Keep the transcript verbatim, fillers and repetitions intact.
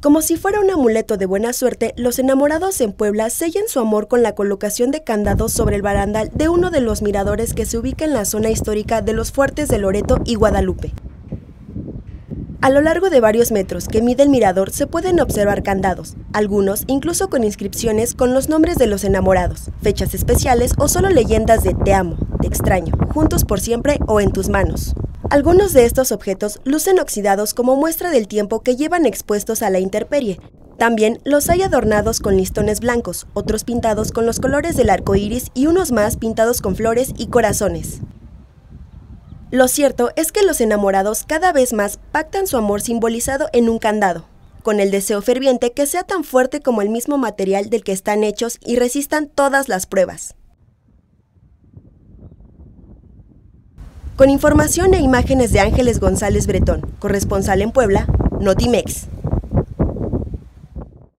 Como si fuera un amuleto de buena suerte, los enamorados en Puebla sellan su amor con la colocación de candados sobre el barandal de uno de los miradores que se ubica en la zona histórica de los fuertes de Loreto y Guadalupe. A lo largo de varios metros que mide el mirador se pueden observar candados, algunos incluso con inscripciones con los nombres de los enamorados, fechas especiales o solo leyendas de te amo, te extraño, juntos por siempre o en tus manos. Algunos de estos objetos lucen oxidados como muestra del tiempo que llevan expuestos a la intemperie. También los hay adornados con listones blancos, otros pintados con los colores del arco iris y unos más pintados con flores y corazones. Lo cierto es que los enamorados cada vez más pactan su amor simbolizado en un candado, con el deseo ferviente que sea tan fuerte como el mismo material del que están hechos y resistan todas las pruebas. Con información e imágenes de Ángeles González Bretón, corresponsal en Puebla, Notimex.